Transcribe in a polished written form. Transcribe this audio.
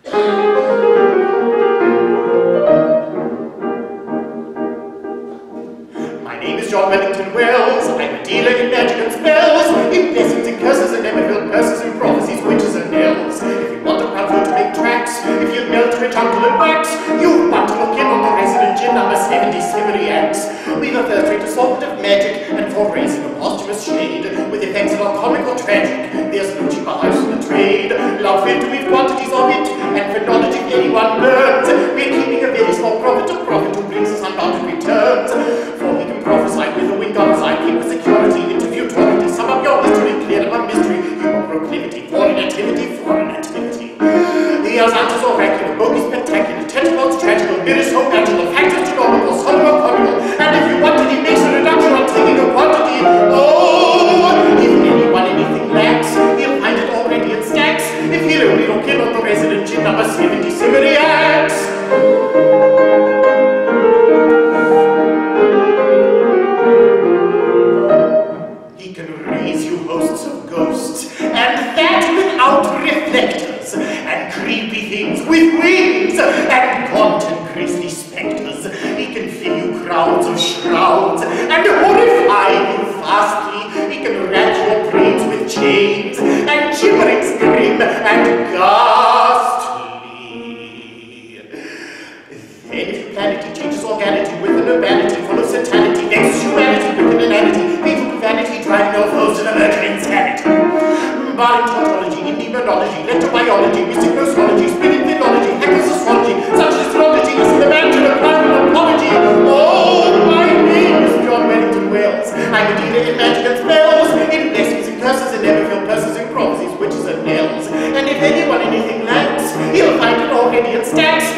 My name is John Wellington Wells. I'm a dealer in magic and spells, in blessings and curses and never-filled purses and prophecies, witches and elves. If you want a proud food to make tracks, if you melt rich uncle and wax, you've got to look in on the resident gin number 70 Slivery Axe. We've a first rate assortment of magic and for raising a posthumous shade, with effects that are comic or tragic. There's no cheaper house in the trade. Love it, we've quantities of it, and for knowledge if anyone learns, we're keeping a very small profit who brings us unbounded returns. For we can prophesy with the wind on his eye, keep with security, interview torrent, sum up your history, clear up a mystery, human proclivity, foreign activity. The answers oracular, bogey spectacular, tentacles tragical, mirrors so magical, factors genomical, solar comical, and if you want any makes a reduction on taking a quantity, oh, if anyone anything lacks, he'll find it already in stacks, if he'll only look in on the resident gin number 70 Slivery Axe. He can raise you hosts of ghosts, and that without reflectors, and creepy things with wings, and gaunt and grisly spectres. He can fill you crowds of shrouds, and horrify you fastly. He can rack your brains with chains, and gibberings grim and ghastly. Then if humanity changes organically with an urbanity full of satanity, vexes humanity with an inanity, fatal vanity, driving your foes to the verge of insanity. Barring tautology, demonology, lectobiology, mystic nosology, spirit mythology, hackers astrology, such astrology as the man to the private apology. Oh, my name is John Wellington Wells. I'm a dealer in magic and spells, in blessings and curses and never-filled purses and prophecies, witches and nails. And if anyone anything lacks, he'll find it already in stacks,